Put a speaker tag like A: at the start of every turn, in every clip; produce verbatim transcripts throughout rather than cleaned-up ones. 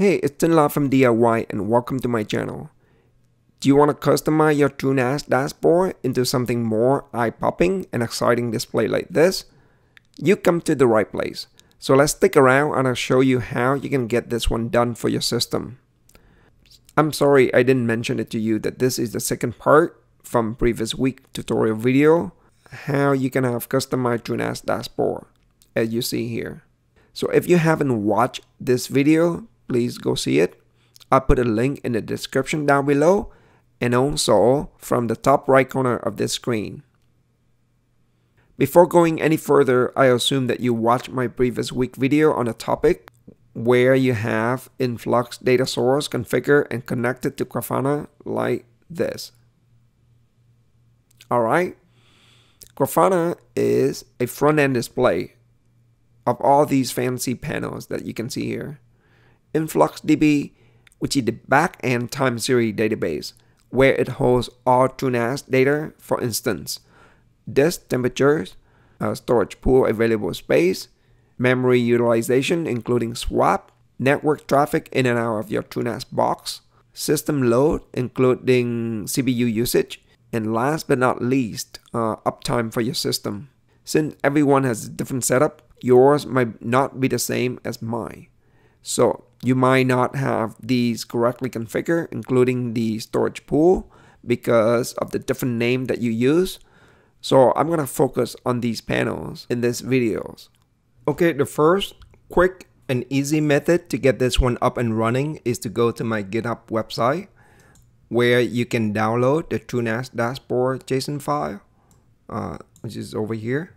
A: Hey, it's Tinla from D I Y and welcome to my channel. Do you want to customize your TrueNAS dashboard into something more eye-popping and exciting display like this? You come to the right place. So let's stick around and I'll show you how you can get this one done for your system. I'm sorry I didn't mention it to you that this is the second part from previous week tutorial video, how you can have customized TrueNAS dashboard as you see here. So if you haven't watched this video, please go see it. I'll put a link in the description down below and also from the top right corner of this screen. Before going any further, I assume that you watched my previous week video on a topic where you have influx data source configured and connected to Grafana like this. Alright, Grafana is a front-end display of all these fancy panels that you can see here. InfluxDb, which is the back-end time series database, where it holds all TrueNAS data, for instance, disk temperatures, uh, storage pool available space, memory utilization including swap, network traffic in and out of your TrueNAS box, system load including C P U usage, and last but not least, uh, uptime for your system. Since everyone has a different setup, yours might not be the same as mine. So you might not have these correctly configured, including the storage pool, because of the different name that you use. So I'm going to focus on these panels in this videos. Okay, the first quick and easy method to get this one up and running is to go to my GitHub website, where you can download the TrueNAS dashboard JSON file, uh, which is over here.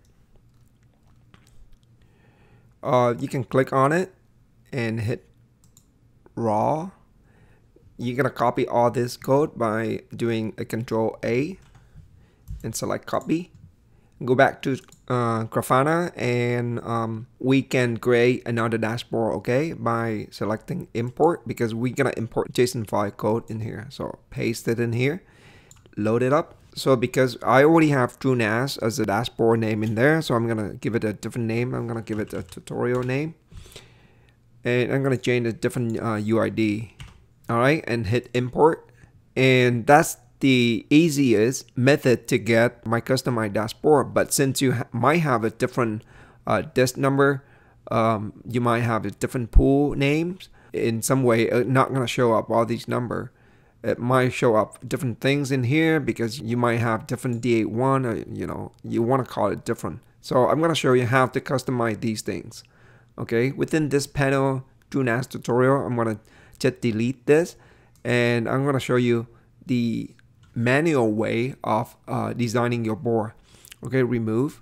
A: Uh, you can click on it and hit raw. You're gonna copy all this code by doing a control A and select copy. Go back to uh, Grafana and um, we can create another dashboard, okay, by selecting import, because we're gonna import JSON file code in here. So paste it in here, load it up. So because I already have TrueNAS as a dashboard name in there, so I'm gonna give it a different name. I'm gonna give it a tutorial name. And I'm going to change a different uh, U I D. Alright, and hit import. And that's the easiest method to get my customized dashboard. But since you ha might have a different uh, disk number, um, you might have a different pool names, in some way it's not going to show up all these numbers. It might show up different things in here because you might have different D eighty-one, or you know, you want to call it different. So I'm going to show you how to customize these things. Okay, within this panel TrueNAS tutorial, I'm gonna just delete this and I'm gonna show you the manual way of uh, designing your board. Okay, remove,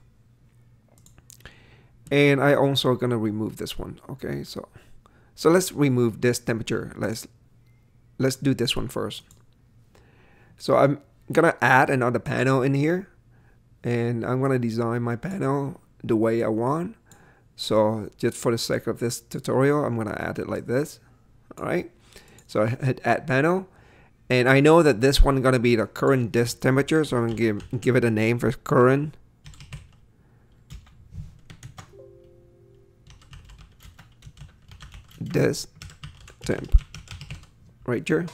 A: and I also gonna remove this one. Okay, so so let's remove this temperature. Let's let's do this one first. So I'm gonna add another panel in here, and I'm gonna design my panel the way I want. So just for the sake of this tutorial, I'm going to add it like this. All right. So I hit add panel. And I know that this one is going to be the current disk temperature. So I'm going to give, give it a name for current. Disk temp. Right here.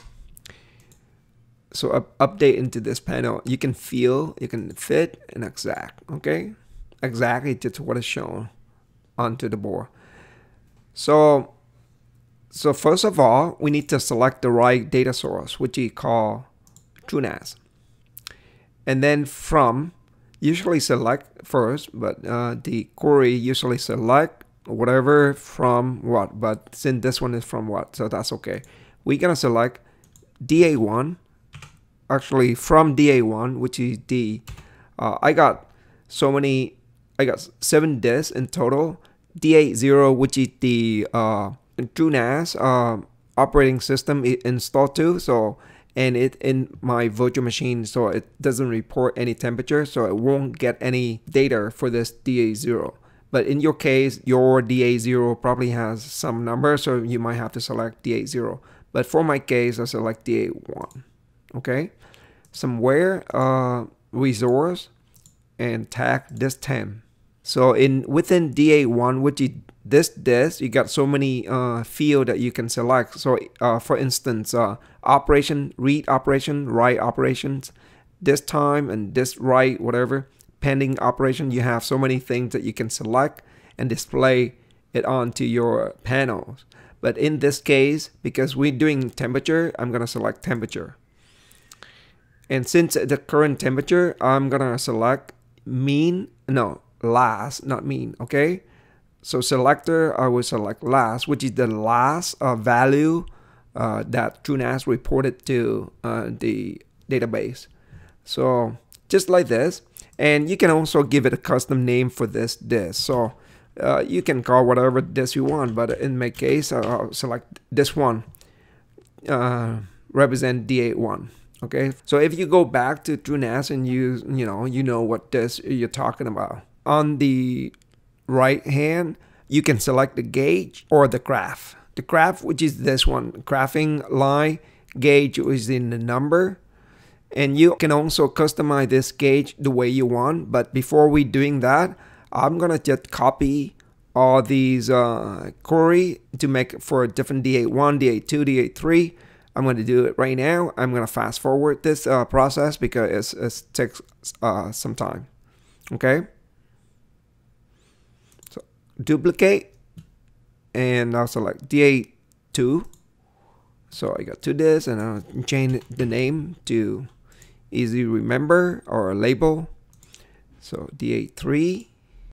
A: So up, update into this panel. You can feel, you can fit and exact. Okay. Exactly just what is shown onto the board. So, so first of all, we need to select the right data source, which we call TrueNAS. And then from, usually select first, but uh, the query usually select whatever from what, but since this one is from what, so that's okay. We're gonna select D A one, actually from D A one, which is D. Uh, I got so many, I got seven disks in total. D eighty, which is the uh, TrueNAS uh, operating system it installed to, so and it in my virtual machine, so it doesn't report any temperature, so it won't get any data for this D eighty. But in your case, your D eighty probably has some number, so you might have to select D eighty. But for my case, I select D eighty-one. Okay, somewhere uh, resource and tag disk temp. So in within D eighty-one, which is this disk, you got so many uh, field that you can select. So uh, for instance, uh, operation, read operation, write operations, this time and this write, whatever, pending operation. You have so many things that you can select and display it onto your panels. But in this case, because we're doing temperature, I'm gonna select temperature. And since the current temperature, I'm gonna select mean, no, last, not mean, okay? So selector, I will select last, which is the last uh, value uh, that TrueNAS reported to uh, the database. So just like this. And you can also give it a custom name for this disk. So uh, you can call whatever disk you want, but in my case, I'll select this one, uh, represent D eighty-one. Okay, so if you go back to TrueNAS and you you know you know what disk you're talking about. On the right hand, you can select the gauge or the graph. The graph, which is this one, graphing line, gauge is in the number. And you can also customize this gauge the way you want. But before we doing that, I'm gonna just copy all these uh, query to make for different D eighty-one, D eighty-two, D eighty-three. I'm gonna do it right now. I'm gonna fast forward this uh, process because it takes uh, some time. Okay. So duplicate, and I'll select D eighty-two. So I got two disks, and I'll change the name to easy remember or label. So D eighty-three.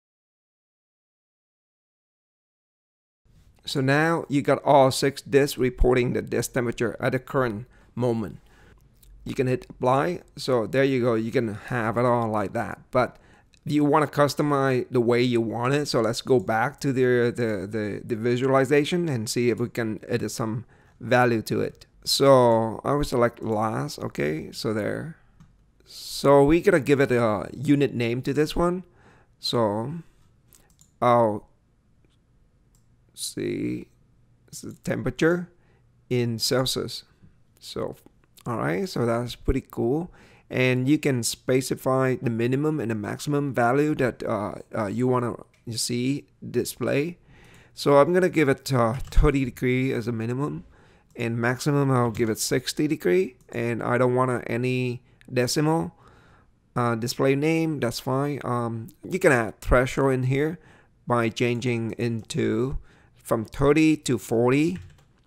A: So now you got all six disks reporting the disk temperature at the current moment. You can hit apply. So there you go. You can have it all like that. But you want to customize the way you want it. So let's go back to the the the, the visualization and see if we can edit some value to it. So I will select last. Okay, so there. So we're gonna give it a unit name to this one. So I'll see the temperature in Celsius. So all right, so that's pretty cool. And you can specify the minimum and the maximum value that uh, uh, you want to see display. So I'm gonna give it uh, thirty degree as a minimum, and maximum I'll give it sixty degree. And I don't want any decimal. Uh, display name, that's fine. Um, you can add threshold in here by changing into from thirty to forty,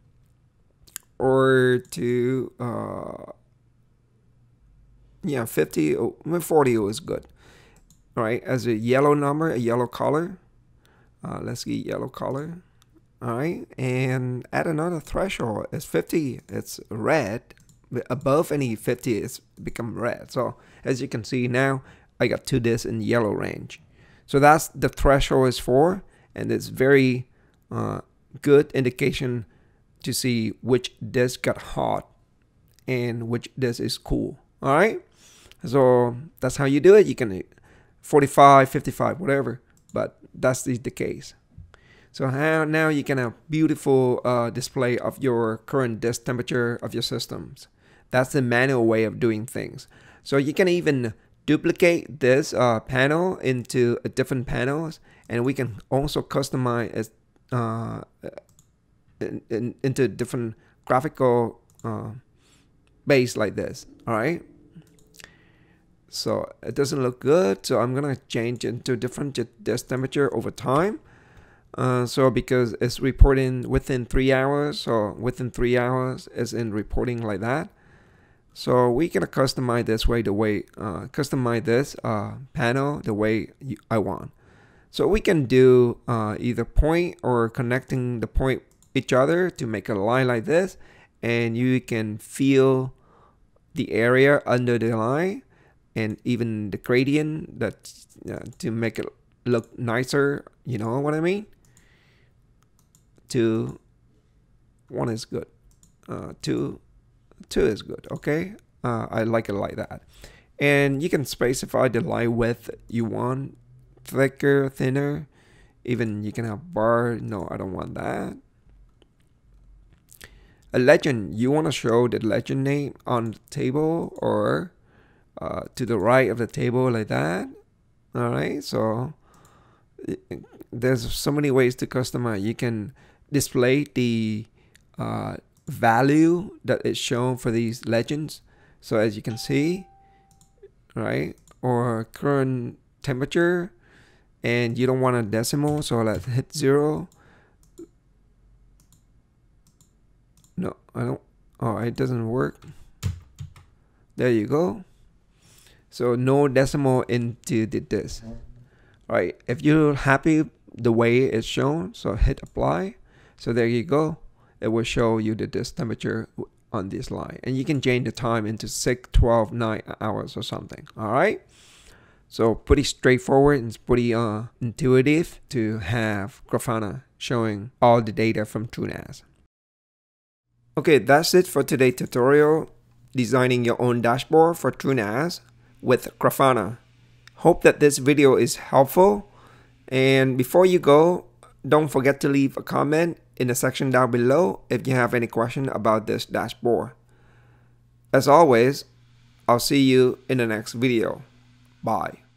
A: or to uh, yeah, fifty. forty is good. All right, as a yellow number, a yellow color. Uh, let's get yellow color. All right, and add another threshold. It's fifty. It's red. Above any fifty, it's become red. So as you can see now, I got two disks in yellow range. So that's the threshold is for, and it's very uh, good indication to see which disk got hot and which disk is cool. All right, so that's how you do it. You can forty-five, fifty-five, whatever, but that's the, the case. So how, now you can have beautiful uh, display of your current disk temperature of your systems. That's the manual way of doing things. So you can even duplicate this uh, panel into uh, different panels, and we can also customize it uh, in, in, into different graphical uh, base like this. All right. So it doesn't look good. So I'm gonna change into different disk temperature over time. Uh, so because it's reporting within three hours, so within three hours is in reporting like that. So we can customize this way, the way uh, customize this uh, panel the way you, I want. So we can do uh, either point or connecting the point each other to make a line like this, and you can feel the area under the line and even the gradient that uh, to make it look nicer. You know what I mean? Two, one is good. Uh, two. Two is good. Okay, uh, I like it like that. And you can specify the line width you want, thicker, thinner. Even you can have bar. No, I don't want that. A legend, you want to show the legend name on the table or uh, to the right of the table like that. All right, so there's so many ways to customize. You can display the uh, value that is shown for these legends. So as you can see, right, or current temperature, and you don't want a decimal, so let's hit zero. No, I don't. Oh, it doesn't work. There you go. So no decimal into the this. Right. If you're happy the way it's shown, so hit apply. So there you go. It will show you the this temperature on this line, and you can change the time into six, twelve, nine hours or something. All right. So pretty straightforward and it's pretty uh, intuitive to have Grafana showing all the data from TrueNAS. Okay, that's it for today's tutorial, designing your own dashboard for TrueNAS with Grafana. Hope that this video is helpful. And before you go, don't forget to leave a comment in the section down below if you have any question about this dashboard. As always, I'll see you in the next video. Bye.